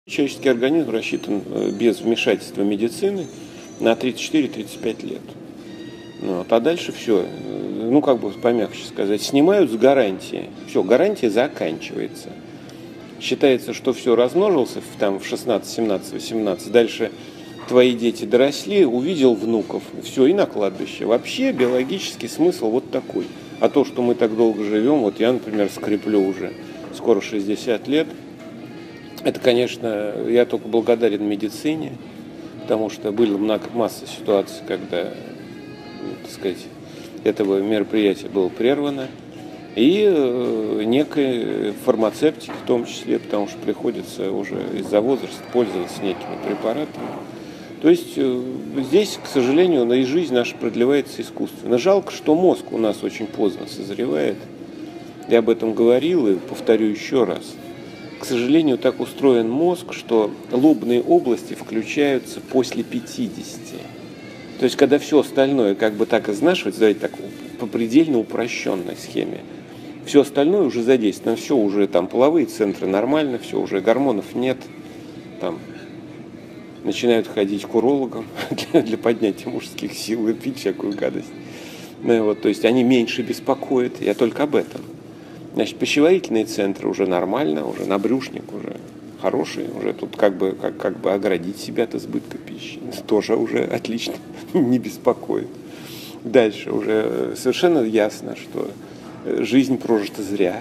Человеческий организм рассчитан без вмешательства медицины на 34-35 лет. Вот. А дальше все, помягче сказать, снимают с гарантии. Все, гарантия заканчивается. Считается, что все, размножился в 16, 17, 18, дальше твои дети доросли, увидел внуков, все, и на кладбище. Вообще биологический смысл вот такой. А то, что мы так долго живем, вот я, например, скреплю уже скоро 60 лет, это, конечно, я только благодарен медицине, потому что была масса ситуаций, когда, этого мероприятия было прервано, и некой фармацевтики в том числе, потому что приходится уже из-за возраста пользоваться некими препаратами. То есть здесь, к сожалению, и жизнь наша продлевается искусственно. Жалко, что мозг у нас очень поздно созревает. Я об этом говорил и повторю еще раз. К сожалению, так устроен мозг, что лобные области включаются после 50. То есть, когда все остальное так изнашивается, давайте так по предельно упрощенной схеме, все остальное уже задействовано, все уже половые центры нормально, все уже гормонов нет, начинают ходить к урологам для поднятия мужских сил и пить всякую гадость. То есть они меньше беспокоят, я только об этом. Значит, пищеварительные центры уже нормально, уже набрюшник уже хороший, уже тут как бы оградить себя от избытка пищи. Тоже уже отлично, не беспокоит. Дальше уже совершенно ясно, что жизнь прожита зря.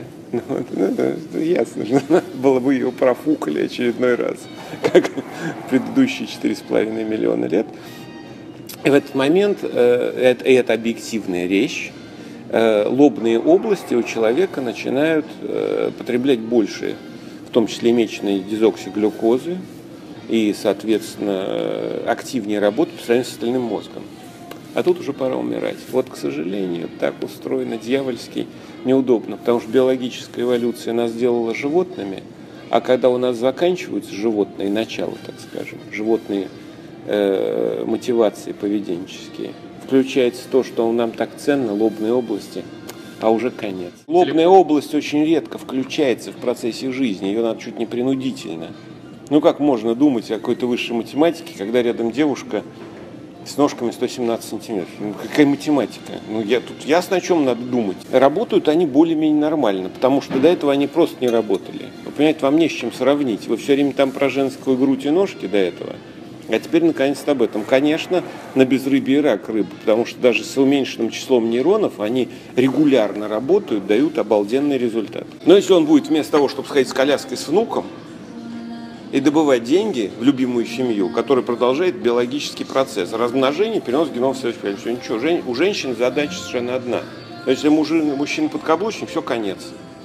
Ясно, что надо было бы ее профукали очередной раз, как предыдущие 4,5 миллиона лет. И в этот момент, это объективная речь, лобные области у человека начинают потреблять больше, в том числе месячной дезоксиглюкозы, и, соответственно, активнее работать по сравнению с остальным мозгом. А тут уже пора умирать. Вот, к сожалению, так устроено дьявольски неудобно, потому что биологическая эволюция нас сделала животными, а когда у нас заканчиваются животные начала, так скажем, животные мотивации поведенческие, включается то, что нам так ценно, лобные области, а уже конец. Лобная область очень редко включается в процессе жизни, ее надо чуть не принудительно. Как можно думать о какой-то высшей математике, когда рядом девушка с ножками 117 сантиметров? Какая математика? Тут ясно, о чем надо думать. Работают они более-менее нормально, потому что до этого они просто не работали. Вы понимаете, вам не с чем сравнить. Вы все время про женскую грудь и ножки до этого. А теперь, наконец-то, об этом. Конечно, на безрыбье и рак рыбы, потому что даже с уменьшенным числом нейронов они регулярно работают, дают обалденный результат. Но если он будет вместо того, чтобы сходить с коляской с внуком и добывать деньги в любимую семью, которая продолжает биологический процесс размножения, перенос генома в следующее поколение, все, ничего. У женщин задача совершенно одна. Но если мужчина подкаблучник, все, конец.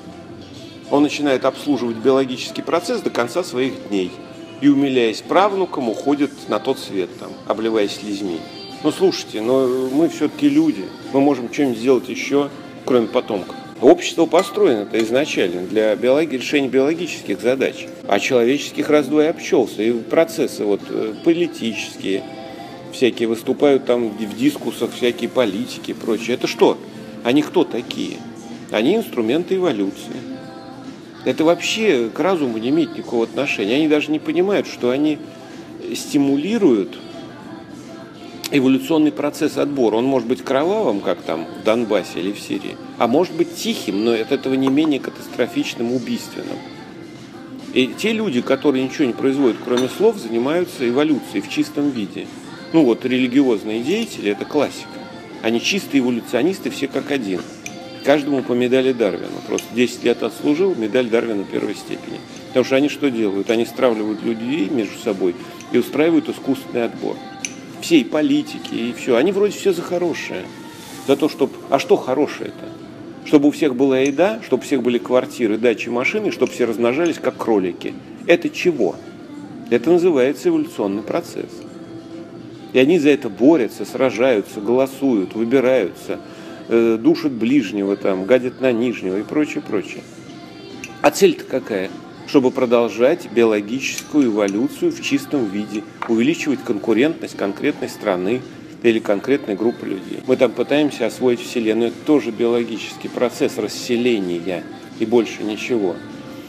Он начинает обслуживать биологический процесс до конца своих дней. И, умиляясь правнукам, уходит на тот свет, обливаясь слизьми. Слушайте, мы все-таки люди, мы можем что-нибудь сделать еще, кроме потомков. Общество построено-то изначально для решения биологических задач, а человеческих раздвое обчелся. И процессы политические, всякие выступают в дискуссах, всякие политики и прочее. Это что? Они кто такие? Они инструменты эволюции. Это вообще к разуму не имеет никакого отношения. Они даже не понимают, что они стимулируют эволюционный процесс отбора. Он может быть кровавым, как в Донбассе или в Сирии, а может быть тихим, но от этого не менее катастрофичным, убийственным. И те люди, которые ничего не производят, кроме слов, занимаются эволюцией в чистом виде. Религиозные деятели – это классика. Они чистые эволюционисты, все как один. Каждому по медали Дарвина. Просто 10 лет отслужил, медаль Дарвина первой степени. Потому что они что делают? Они стравливают людей между собой и устраивают искусственный отбор. Все, и политики, и все. Они вроде все за хорошее. За то, чтобы... А что хорошее-то? Чтобы у всех была еда, чтобы у всех были квартиры, дачи, машины, чтобы все размножались как кролики. Это чего? Это называется эволюционный процесс. И они за это борются, сражаются, голосуют, выбираются, душат ближнего, гадят на нижнего и прочее, прочее. А цель-то какая? Чтобы продолжать биологическую эволюцию в чистом виде, увеличивать конкурентность конкретной страны или конкретной группы людей. Мы пытаемся освоить Вселенную. Это тоже биологический процесс расселения и больше ничего.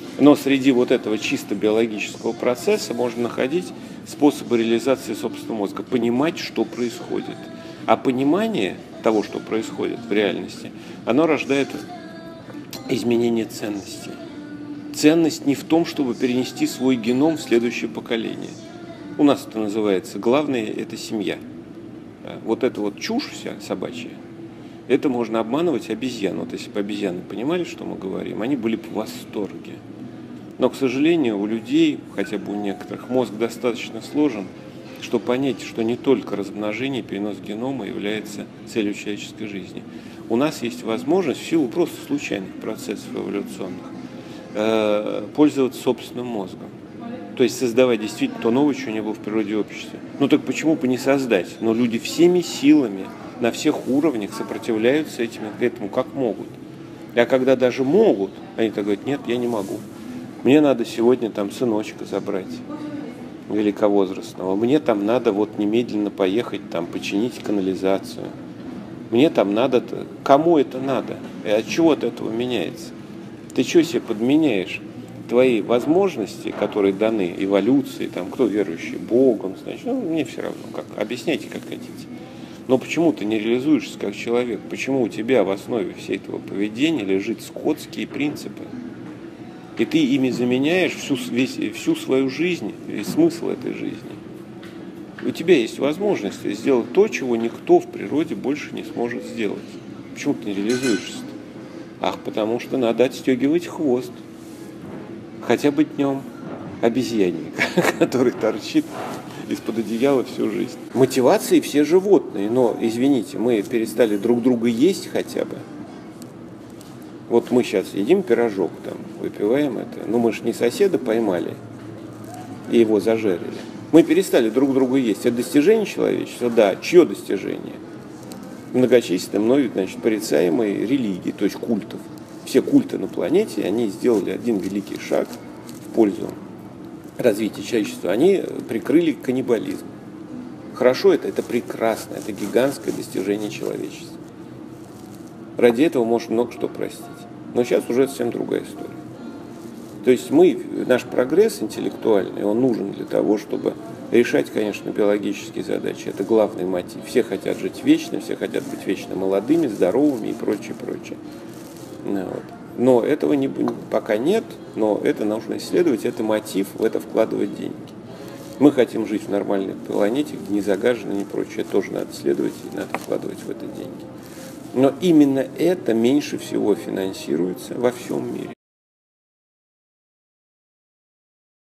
Но среди вот этого чисто биологического процесса можно находить способы реализации собственного мозга, понимать, что происходит. А понимание того, что происходит в реальности, оно рождает изменение ценностей. Ценность не в том, чтобы перенести свой геном в следующее поколение. У нас это называется, главное – это семья. Вот эта вот чушь вся собачья, это можно обманывать обезьян. Вот если бы обезьяны понимали, что мы говорим, они были бы в восторге. Но, к сожалению, у людей, хотя бы у некоторых, мозг достаточно сложен, чтобы понять, что не только размножение и перенос генома является целью человеческой жизни. У нас есть возможность, в силу просто случайных процессов эволюционных, пользоваться собственным мозгом. То есть создавать действительно то новое, чего не было в природе и обществе. Ну так почему бы не создать? Но люди всеми силами, на всех уровнях сопротивляются этому как могут. А когда даже могут, они так говорят, нет, я не могу. Мне надо сегодня там сыночка забрать великовозрастного. Мне там надо вот немедленно поехать там починить канализацию. Мне там надо... Кому это надо? И от чего от этого меняется? Ты что себе подменяешь? Твои возможности, которые даны эволюции, там, кто верующий Богом, значит, мне все равно, как, объясняйте, как хотите. Но почему ты не реализуешься как человек? Почему у тебя в основе всего этого поведения лежит скотские принципы? И ты ими заменяешь всю свою жизнь, весь смысл этой жизни. У тебя есть возможность сделать то, чего никто в природе больше не сможет сделать. Почему ты не реализуешься-то? Ах, потому что надо отстегивать хвост. Хотя бы днем обезьянник, который торчит из-под одеяла всю жизнь. Мотивации все животные, но, извините, мы перестали друг друга есть хотя бы. Вот мы сейчас едим пирожок, там, выпиваем это. Но мы же не соседа поймали и его зажарили. Мы перестали друг друга есть. Это достижение человечества? Да. Чье достижение? Многочисленные, мной, значит, порицаемые религии, то есть культов. Все культы на планете, они сделали один великий шаг в пользу развития человечества. Они прикрыли каннибализм. Хорошо это прекрасно, это гигантское достижение человечества. Ради этого можно много что простить. Но сейчас уже совсем другая история. То есть наш прогресс интеллектуальный, он нужен для того, чтобы решать, конечно, биологические задачи. Это главный мотив. Все хотят жить вечно, все хотят быть вечно молодыми, здоровыми и прочее, прочее. Вот. Но этого пока нет, но это нужно исследовать, это мотив, в это вкладывать деньги. Мы хотим жить в нормальной планете, где не загажено, не прочее. Это тоже надо исследовать и надо вкладывать в это деньги. Но именно это меньше всего финансируется во всем мире.